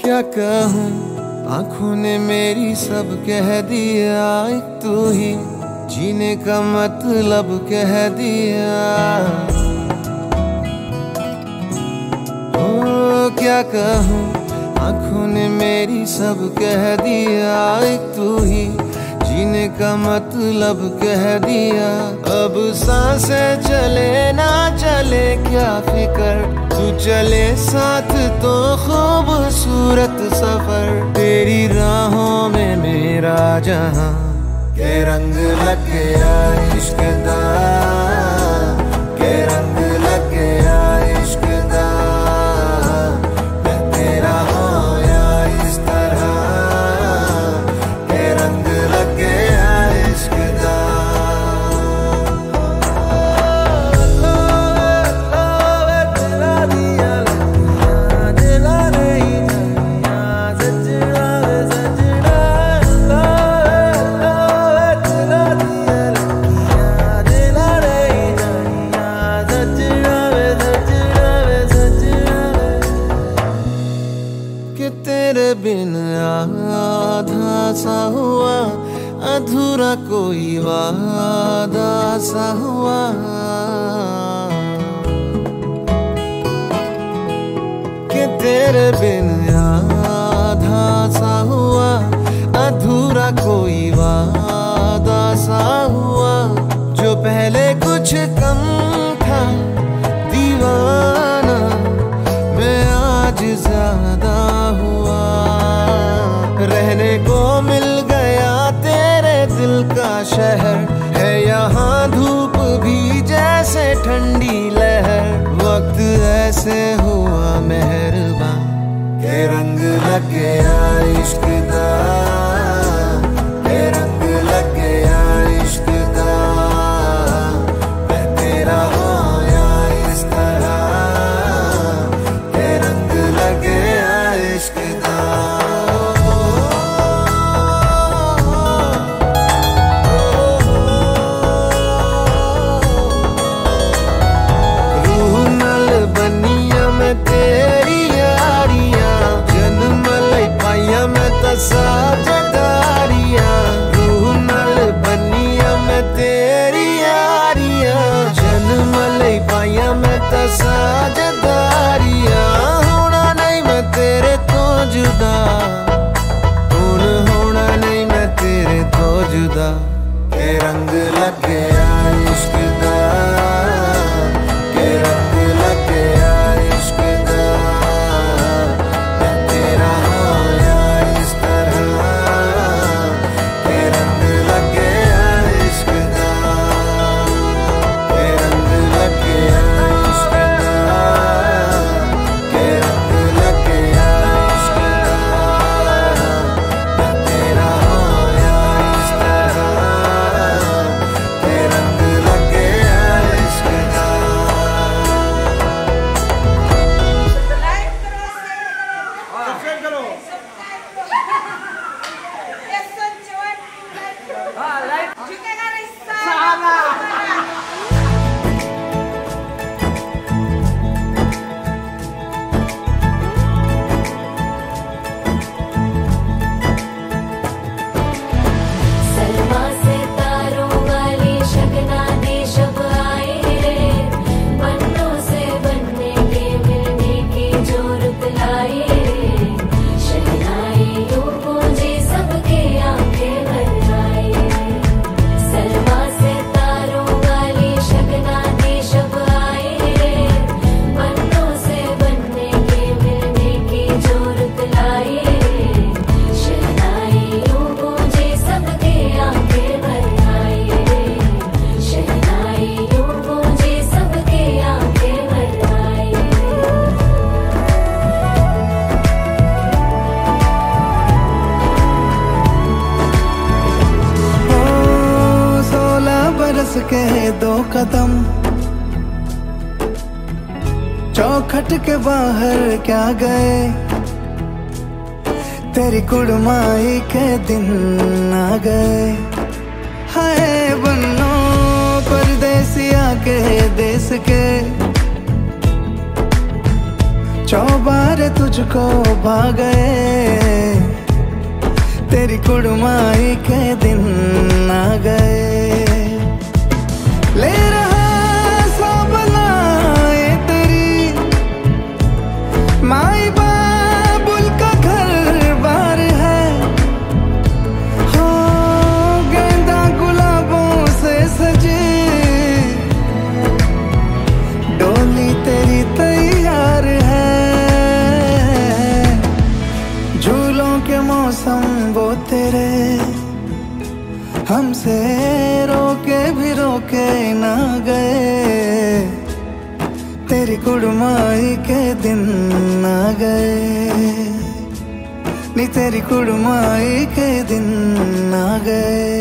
क्या कहूँ, आंखों ने मेरी सब कह दिया, एक तू ही जीने का मतलब कह दिया। ओ क्या कहूँ, आंखों ने मेरी सब कह दिया, एक तू ही जीने का मतलब कह दिया। अब सांसें चले ना चले क्या फिकर, तू चले साथ तो खूबसूरत सफर। तेरी राहों में मेरा जहां के रंग लग गया इश्क दा, के रंग लग गया इश्क दा। मैं तेरा होया इस तरह, के रंग लग गया इश्क दा। तेरे बिन आधा सा हुआ, अधूरा कोई वादा सा हुआ। कि तेरे बिन आधा सा हुआ, अधूरा कोई वादा सा हुआ। जो पहले कुछ कम था दीवाना, मैं आज ज्यादा हुआ। रहने को मिल गया तेरे दिल का शहर, है यहाँ धूप भी जैसे ठंडी लहर। वक्त ऐसे हुआ मेहरबान, के रंग लग गया इश्क दा, के रंग लग गया इश्क दा। मैं तेरा होया इस तरह, के रंग लग गया इश्क दा। साझेदारियां रूह नाल बनिया मैं तेरी यारियां, जन्म लई पाइया मैं तां साझेदारियां। होना नहीं मैं तेरे तो जुदा, हुण होना नहीं मैं तेरे तो जुदा। के रंग लग गया इश्क दा, के रंग लग गया इश्क दा। मैं तेरा होया इस तरह, के रंग लग गया इश्क दा, के रंग लग गया इश्क दा, के रंग लग गया इश्क दा। मैं तेरा होया इस तरह, के रंग लग गया इश्क दा। सलमा से तारों वाली शगना दे शब आए रे, बन्नों से बनने के मिलने की जो रुत लाए रे। शहनाई यूं गूंजे सबके आंखें भर आए। सलमा से तारों वाली शगना दे शब आए रे, बन्नों से बनने के मिलने की जो रुत लाए रे। शहनाई यूं गूंजे सबके आंखें भर आए रे। शहनाई यूं गूंजे सबके आंखें भर आए रे। 16 बरस के 2 कदम, चौखट के बाहर क्या गए। तेरी कुड़माई के दिन आ गए। हाय बन्नो परदेसिया के देश के, 24 बार तुझको भा गए, तेरी कुड़माई के दिन आ गए। ले रहा सब लाए तेरी माई बाबुल का घर बार है, हो गेंदा गुलाबों से सजी डोली तेरी तैयार है। झूलों के मौसम वो तेरे हमसे रोके भी रोके ना गए, तेरी कुड़माई के दिन आ गए, नी तेरी कुड़माई के दिन आ गए।